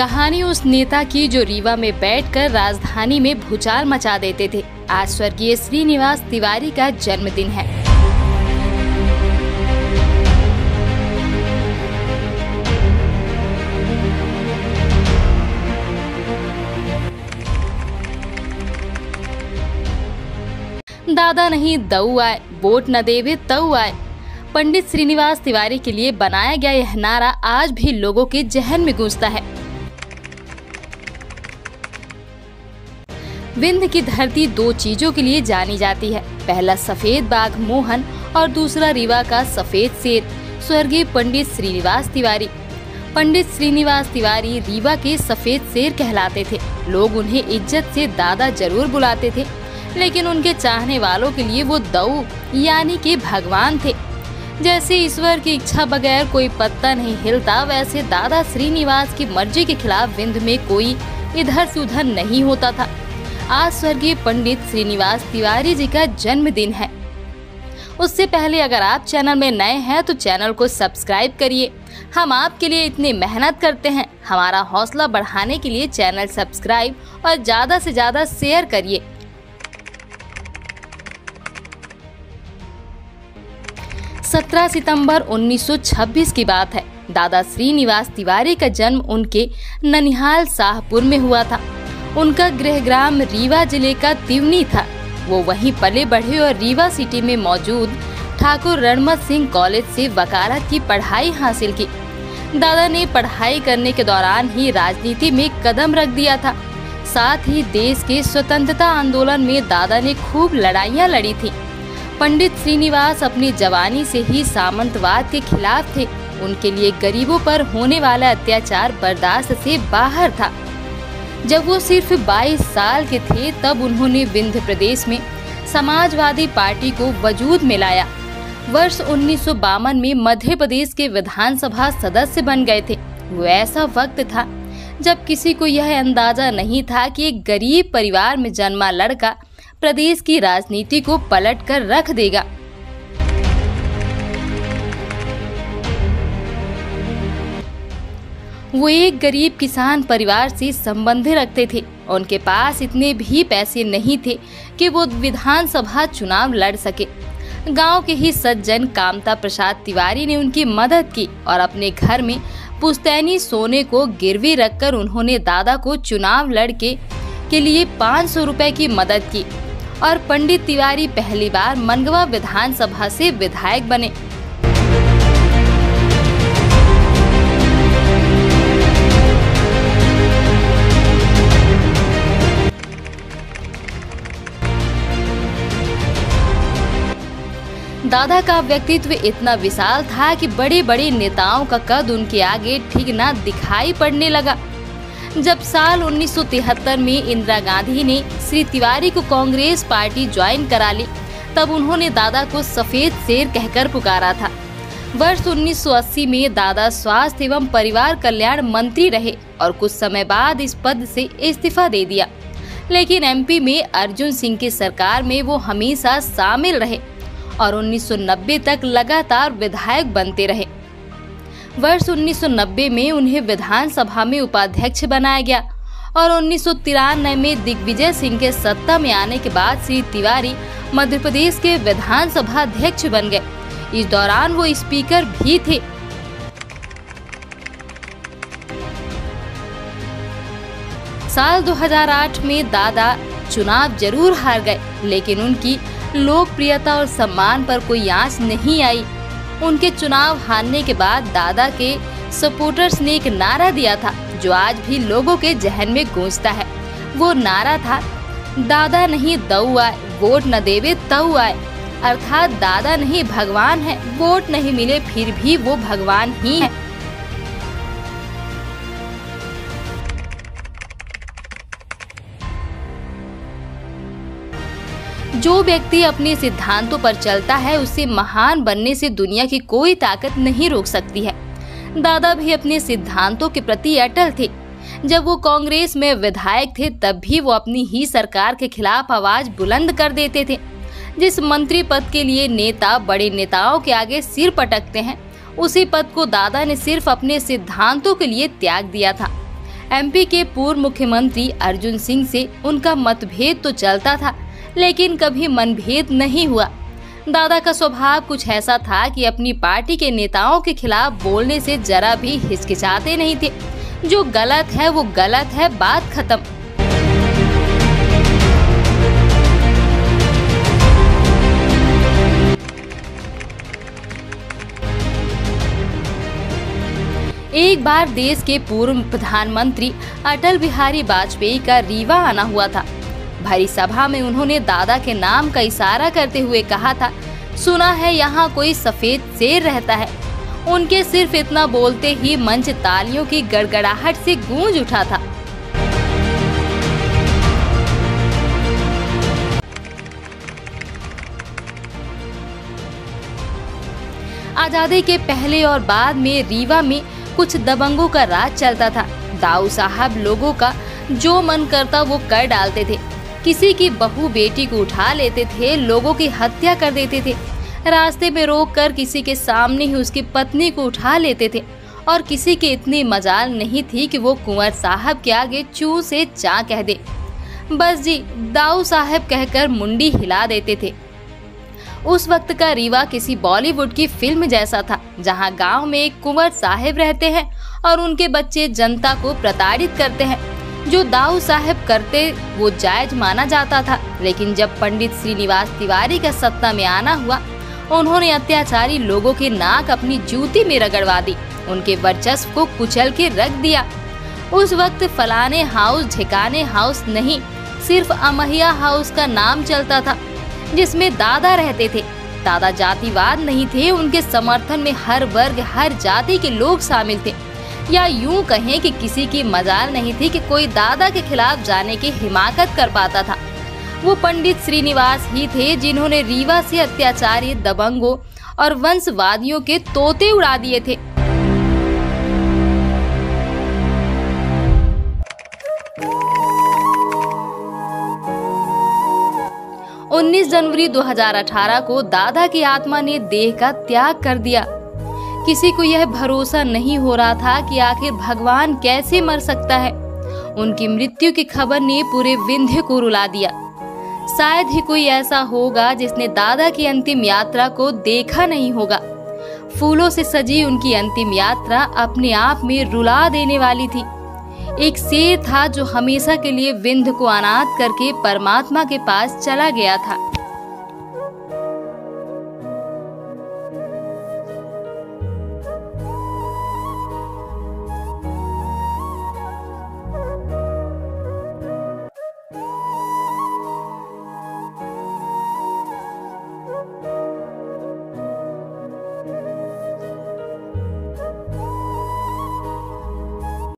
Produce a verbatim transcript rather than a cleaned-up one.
कहानी उस नेता की जो रीवा में बैठकर राजधानी में भूचाल मचा देते थे। आज स्वर्गीय श्रीनिवास तिवारी का जन्मदिन है। दादा नहीं दऊ आए, वोट न देवे तऊ आए। पंडित श्रीनिवास तिवारी के लिए बनाया गया यह नारा आज भी लोगों के जहन में गूंजता है। विंध्य की धरती दो चीजों के लिए जानी जाती है, पहला सफेद बाघ मोहन और दूसरा रीवा का सफेद शेर स्वर्गीय पंडित श्रीनिवास तिवारी। पंडित श्रीनिवास तिवारी रीवा के सफेद शेर कहलाते थे। लोग उन्हें इज्जत से दादा जरूर बुलाते थे, लेकिन उनके चाहने वालों के लिए वो दऊ यानी कि भगवान थे। जैसे ईश्वर की इच्छा बगैर कोई पत्ता नहीं हिलता, वैसे दादा श्रीनिवास की मर्जी के खिलाफ विंध्य में कोई इधर से उधर नहीं होता था। आज स्वर्गीय पंडित श्रीनिवास तिवारी जी का जन्मदिन है। उससे पहले अगर आप चैनल में नए हैं तो चैनल को सब्सक्राइब करिए। हम आपके लिए इतनी मेहनत करते हैं, हमारा हौसला बढ़ाने के लिए चैनल सब्सक्राइब और ज्यादा से ज्यादा शेयर करिए। सत्रह सितंबर उन्नीस सौ छब्बीस की बात है। दादा श्रीनिवास तिवारी का जन्म उनके ननिहाल शाहपुर में हुआ था। उनका गृह ग्राम रीवा जिले का तिवनी था। वो वहीं पले बढ़े और रीवा सिटी में मौजूद ठाकुर रणमत सिंह कॉलेज से वकालत की पढ़ाई हासिल की। दादा ने पढ़ाई करने के दौरान ही राजनीति में कदम रख दिया था। साथ ही देश के स्वतंत्रता आंदोलन में दादा ने खूब लड़ाइयाँ लड़ी थी। पंडित श्रीनिवास अपनी जवानी से ही सामंतवाद के खिलाफ थे। उनके लिए गरीबों पर होने वाला अत्याचार बर्दाश्त से बाहर था। जब वो सिर्फ बाईस साल के थे तब उन्होंने विंध्य प्रदेश में समाजवादी पार्टी को वजूद में लाया। वर्ष उन्नीस सौ बावन में मध्य प्रदेश के विधानसभा सदस्य बन गए थे। वो ऐसा वक्त था जब किसी को यह अंदाजा नहीं था कि एक गरीब परिवार में जन्मा लड़का प्रदेश की राजनीति को पलट कर रख देगा। वो एक गरीब किसान परिवार से संबंध रखते थे। उनके पास इतने भी पैसे नहीं थे कि वो विधानसभा चुनाव लड़ सके। गांव के ही सज्जन कामता प्रसाद तिवारी ने उनकी मदद की और अपने घर में पुश्तैनी सोने को गिरवी रखकर उन्होंने दादा को चुनाव लड़के के लिए पाँच सौ रुपए की मदद की और पंडित तिवारी पहली बार मनगवा विधानसभा से विधायक बने। दादा का व्यक्तित्व इतना विशाल था कि बड़े बड़े नेताओं का कद उनके आगे ठीक ना दिखाई पड़ने लगा। जब साल उन्नीस सौ तिहत्तर में इंदिरा गांधी ने श्री तिवारी को कांग्रेस पार्टी ज्वाइन करा ली, तब उन्होंने दादा को सफेद शेर कहकर पुकारा था। वर्ष उन्नीस सौ अस्सी में दादा स्वास्थ्य एवं परिवार कल्याण मंत्री रहे और कुछ समय बाद इस पद से इस्तीफा दे दिया, लेकिन एमपी में अर्जुन सिंह की सरकार में वो हमेशा शामिल रहे और उन्नीस सौ नब्बे तक लगातार विधायक बनते रहे। वर्ष उन्नीस सौ नब्बे में उन्हें विधानसभा में उपाध्यक्ष बनाया गया और उन्नीस सौ तिरानवे में दिग्विजय सिंह के सत्ता में आने के बाद श्री तिवारी मध्य प्रदेश के विधानसभा अध्यक्ष बन गए। इस दौरान वो स्पीकर भी थे। साल दो हज़ार आठ में दादा चुनाव जरूर हार गए, लेकिन उनकी लोकप्रियता और सम्मान पर कोई आंच नहीं आई। उनके चुनाव हारने के बाद दादा के सपोर्टर्स ने एक नारा दिया था जो आज भी लोगों के जहन में गूंजता है। वो नारा था, दादा नहीं दऊ आए, वोट न देवे तऊ आए। अर्थात दादा नहीं भगवान है, वोट नहीं मिले फिर भी वो भगवान ही है। जो व्यक्ति अपने सिद्धांतों पर चलता है उसे महान बनने से दुनिया की कोई ताकत नहीं रोक सकती है। दादा भी अपने सिद्धांतों के प्रति अटल थे। जब वो कांग्रेस में विधायक थे तब भी वो अपनी ही सरकार के खिलाफ आवाज बुलंद कर देते थे। जिस मंत्री पद के लिए नेता बड़े नेताओं के आगे सिर पटकते हैं, उसी पद को दादा ने सिर्फ अपने सिद्धांतों के लिए त्याग दिया था। एमपी के पूर्व मुख्यमंत्री अर्जुन सिंह से उनका मतभेद तो चलता था, लेकिन कभी मनभेद नहीं हुआ। दादा का स्वभाव कुछ ऐसा था कि अपनी पार्टी के नेताओं के खिलाफ बोलने से जरा भी हिचकिचाते नहीं थे। जो गलत है वो गलत है, बात खत्म। एक बार देश के पूर्व प्रधानमंत्री अटल बिहारी वाजपेयी का रीवा आना हुआ था। भरी सभा में उन्होंने दादा के नाम का इशारा करते हुए कहा था, सुना है यहाँ कोई सफेद शेर रहता है। उनके सिर्फ इतना बोलते ही मंच तालियों की गड़गड़ाहट से गूंज उठा था। आजादी के पहले और बाद में रीवा में कुछ दबंगों का राज चलता था। दाऊ साहब लोगों का जो मन करता वो कर डालते थे। किसी की बहू बेटी को उठा लेते थे, लोगों की हत्या कर देते थे। रास्ते में रोककर किसी के सामने ही उसकी पत्नी को उठा लेते थे। और किसी की इतनी मजाल नहीं थी कि वो कुंवर साहब के आगे चू से चा कह दे। बस जी दाऊ साहब कहकर मुंडी हिला देते थे। उस वक्त का रीवा किसी बॉलीवुड की फिल्म जैसा था, जहां गांव में एक कुंवर साहब रहते हैं और उनके बच्चे जनता को प्रताड़ित करते हैं। जो दाऊ साहब करते वो जायज माना जाता था, लेकिन जब पंडित श्रीनिवास तिवारी का सत्ता में आना हुआ, उन्होंने अत्याचारी लोगों के नाक अपनी जूती में रगड़वा दी, उनके वर्चस्व को कुचल के रख दिया। उस वक्त फलाने हाउस ठिकाने हाउस नहीं, सिर्फ अमहिया हाउस का नाम चलता था, जिसमें दादा रहते थे। दादा जातिवाद नहीं थे, उनके समर्थन में हर वर्ग हर जाति के लोग शामिल थे। या यूं कहें कि किसी की मजाल नहीं थी कि कोई दादा के खिलाफ जाने की हिमाकत कर पाता था। वो पंडित श्रीनिवास ही थे जिन्होंने रीवा से अत्याचारी दबंगों और वंशवादियों के तोते उड़ा दिए थे। उन्नीस जनवरी दो हज़ार अठारह को दादा की आत्मा ने देह का त्याग कर दिया। किसी को यह भरोसा नहीं हो रहा था कि आखिर भगवान कैसे मर सकता है। उनकी मृत्यु की खबर ने पूरे विंध्य को रुला दिया। शायद ही कोई ऐसा होगा जिसने दादा की अंतिम यात्रा को देखा नहीं होगा। फूलों से सजी उनकी अंतिम यात्रा अपने आप में रुला देने वाली थी। एक शेर था जो हमेशा के लिए विंध्य को अनाथ करके परमात्मा के पास चला गया था।